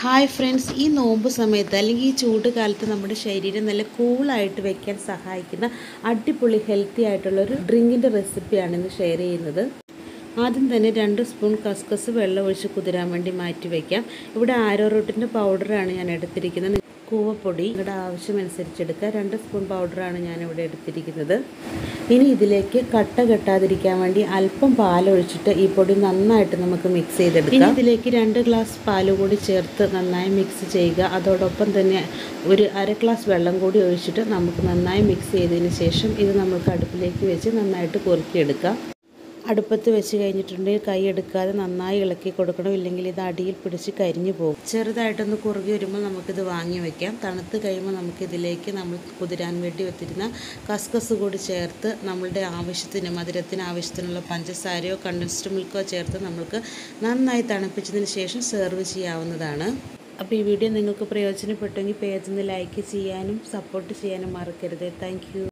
Hi friends, ഈ നോമ്പ് സമയത്ത് അല്ലെങ്കിൽ ഈ ചൂട് കാലത്ത് നമ്മുടെ ശരീരം നല്ല കൂളായിട്ട് വെക്കാൻ സഹായിക്കുന്ന അടിപൊളി ഹെൽത്തി ആയിട്ടുള്ളൊരു ഡ്രിങ്കിൻ്റെ റെസിപ്പിയാണ് ഇന്ന് ഷെയർ ചെയ്യുന്നത്. ആദ്യം തന്നെ 2 സ്പൂൺ കസ്കസ് വെള്ളം ഒഴിച്ച് കുതിരാൻ വേണ്ടി മാറ്റി വയ്ക്കാം. ഇവിടെ ആരോ റൂട്ടിൻ്റെ പൗഡറാണ് ഞാൻ എടുത്തിരിക്കുന്നത്. കൂവപ്പൊടി നിങ്ങളുടെ ആവശ്യമനുസരിച്ച് എടുക്കുക. 2 സ്പൂൺ പൗഡറാണ് ഞാനിവിടെ എടുത്തിരിക്കുന്നത്. ഇനി ഇതിലേക്ക് കട്ട കെട്ടാതിരിക്കാൻ വേണ്ടി അല്പം പാലൊഴിച്ചിട്ട് ഈ പൊടി നന്നായിട്ട് നമുക്ക് മിക്സ് ചെയ്തെടുക്കാം. ഇനി ഇതിലേക്ക് 2 ഗ്ലാസ് പാല് കൂടി ചേർത്ത് നന്നായി മിക്സ് ചെയ്യുക. അതോടൊപ്പം തന്നെ ഒരു അര ഗ്ലാസ് വെള്ളം കൂടി ഒഴിച്ചിട്ട് നമുക്ക് നന്നായി മിക്സ് ചെയ്തതിന് ശേഷം ഇത് നമുക്ക് അടുപ്പിലേക്ക് വെച്ച് നന്നായിട്ട് കുറുക്കിയെടുക്കാം. അടുപ്പത്ത് വെച്ച് കഴിഞ്ഞിട്ടുണ്ടെങ്കിൽ കൈ എടുക്കാതെ നന്നായി ഇളക്കി കൊടുക്കണം, ഇല്ലെങ്കിൽ ഇത് അടിയിൽ പിടിച്ച് കരിഞ്ഞു പോകും. ചെറുതായിട്ടൊന്ന് കുറുകി വരുമ്പോൾ നമുക്കിത് വാങ്ങി വയ്ക്കാം. തണുത്ത് കഴിയുമ്പോൾ നമുക്കിതിലേക്ക് നമ്മൾ കുതിരാൻ വേണ്ടി വെച്ചിരുന്ന കസ്കസ് കൂടി ചേർത്ത് നമ്മളുടെ ആവശ്യത്തിന് മധുരത്തിന് ആവശ്യത്തിനുള്ള പഞ്ചസാരയോ കണ്ടൻസ്ഡ് മിൽക്കോ ചേർത്ത് നമുക്ക് നന്നായി തണുപ്പിച്ചതിന് ശേഷം സെർവ് ചെയ്യാവുന്നതാണ്. അപ്പോൾ ഈ വീഡിയോ നിങ്ങൾക്ക് പ്രയോജനപ്പെട്ടെങ്കിൽ പേജ് ഒന്ന് ലൈക്ക് ചെയ്യാനും സപ്പോർട്ട് ചെയ്യാനും മറക്കരുത്. Thank U.